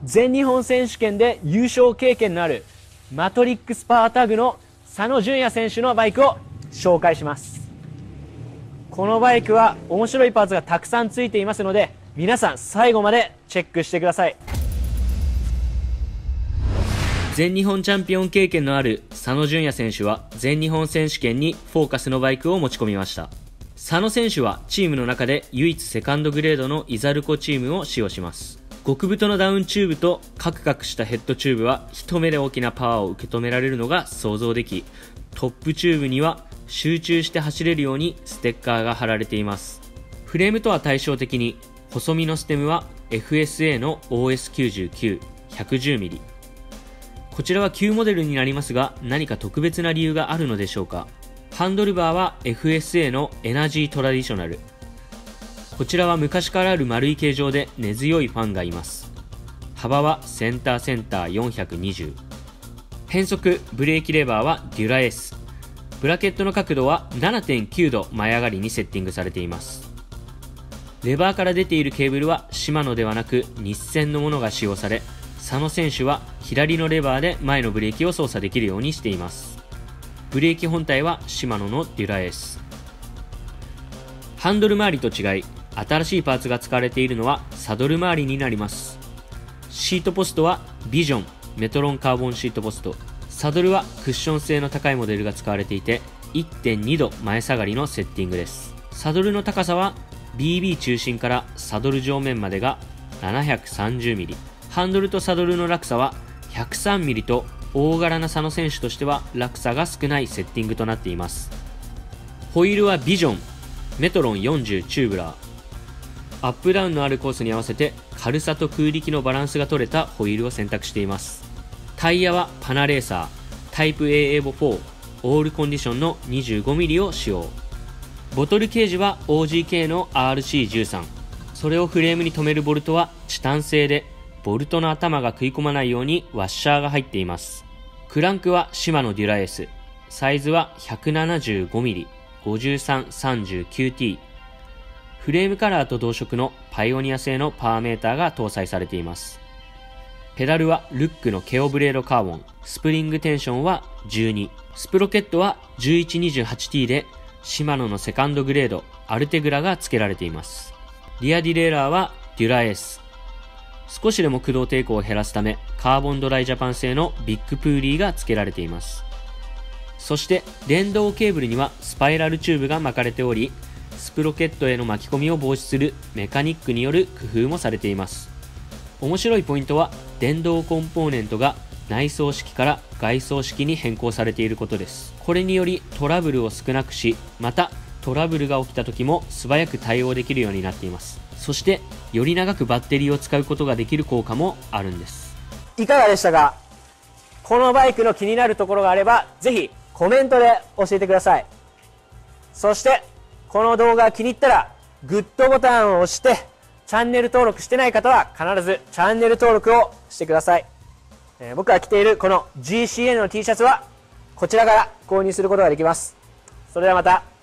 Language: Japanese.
全日本選手権で優勝経験のあるマトリックスパワータグの佐野純也選手のバイクを紹介します。このバイクは面白いパーツがたくさんついていますので、皆さん最後までチェックしてください。 全日本チャンピオン経験のある佐野純也選手は全日本選手権にフォーカスのバイクを持ち込みました。佐野選手はチームの中で唯一セカンドグレードのイザルコチームを使用します。極太のダウンチューブとカクカクしたヘッドチューブは一目で大きなパワーを受け止められるのが想像でき、トップチューブには集中して走れるようにステッカーが貼られています。フレームとは対照的に細身のステムは FSA の OS99-110mm。こちらは旧モデルになりますが、何か特別な理由があるのでしょうか。ハンドルバーは FSA のエナジートラディショナル。こちらは昔からある丸い形状で根強いファンがいます。幅はセンター420。変速ブレーキレバーはデュラ S。ブラケットの角度は 7.9 度前上がりにセッティングされています。レバーから出ているケーブルはシマノではなく日産のものが使用され、佐野選手は左のレバーで前のブレーキを操作できるようにしています。ブレーキ本体はシマノのデュラ S。ハンドル周りと違い、新しいパーツが使われているのはサドル周りになります。シートポストはビジョンメトロンカーボンシートポスト。サドルはクッション性の高いモデルが使われていて 1.2 度前下がりのセッティングです。サドルの高さは BB 中心からサドル上面までが 730mm。ハンドルとサドルの落差は 103mm と大柄な佐野選手としては落差が少ないセッティングとなっています。ホイールはビジョンメトロン40チューブラー。アップダウンのあるコースに合わせて軽さと空力のバランスが取れたホイールを選択しています。タイヤはパナレーサータイプ A エボ4オールコンディションの 25mm を使用。ボトルケージは OGK の RC13。それをフレームに留めるボルトはチタン製で、ボルトの頭が食い込まないようにワッシャーが入っています。クランクはシマノデュラ S。サイズは 175mm、5339T。フレームカラーと同色のパイオニア製のパワーメーターが搭載されています。ペダルはルックのケオブレードカーボン。スプリングテンションは12。スプロケットは 1128T で、シマノのセカンドグレード、アルテグラが付けられています。リアディレイラーはデュラ S。少しでも駆動抵抗を減らすため、カーボンドライジャパン製のビッグプーリーが付けられています。そして、電動ケーブルにはスパイラルチューブが巻かれており、スプロケットへの巻き込みを防止するメカニックによる工夫もされています。面白いポイントは、電動コンポーネントが内装式から外装式に変更されていることです。これによりトラブルを少なくし、またトラブルが起きた時も素早く対応できるようになっています。そしてより長くバッテリーを使うことができる効果もあるんです。 いかがでしたか？このバイクの気になるところがあればぜひコメントで教えてください。そしてこの動画が気に入ったらグッドボタンを押して、チャンネル登録してない方は必ずチャンネル登録をしてください。僕が着ているこの GCN の T シャツはこちらから購入することができます。それではまた。